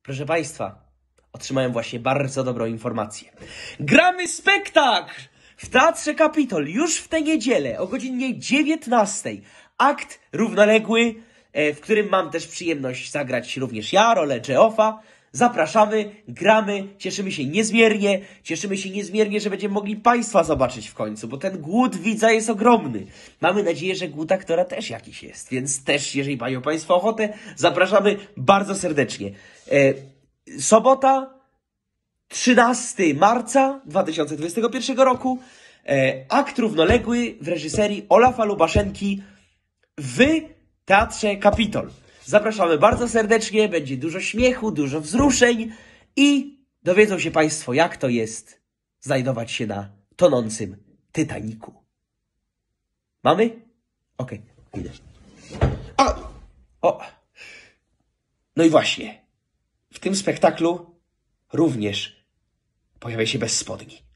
Proszę Państwa, otrzymałem właśnie bardzo dobrą informację. Gramy spektakl w Teatrze Kapitol już w tę niedzielę o godzinie 19. Akt równoległy, w którym mam też przyjemność zagrać również ja, rolę Geoffa. Zapraszamy, gramy, cieszymy się niezmiernie, że będziemy mogli Państwa zobaczyć w końcu, bo ten głód widza jest ogromny. Mamy nadzieję, że głód aktora też jakiś jest, więc też, jeżeli mają Państwo ochotę, zapraszamy bardzo serdecznie. Sobota, 13 marca 2021 roku, akt równoległy w reżyserii Olafa Lubaszenki w Teatrze Kapitol. Zapraszamy bardzo serdecznie, będzie dużo śmiechu, dużo wzruszeń i dowiedzą się Państwo, jak to jest znajdować się na tonącym Titanicu. Mamy? Okej, idę. No i właśnie, w tym spektaklu również pojawia się bez spodni.